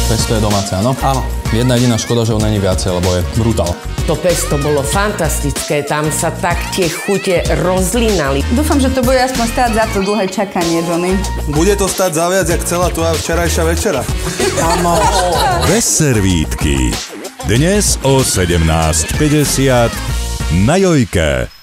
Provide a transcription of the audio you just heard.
pesto je domáce, áno? Áno. Jedna jediná škoda, že ho není viacej, lebo je brutál. To pesto bolo fantastické, tam sa tak tie chute rozlínali. Dúfam, že to bude aspoň stáť za to dlhé čakanie, Johnny. Bude to stáť za viac, jak celá tvoja včerajšia večera. Áno. Bez servítky. Dnes o 17:50 na Jojke.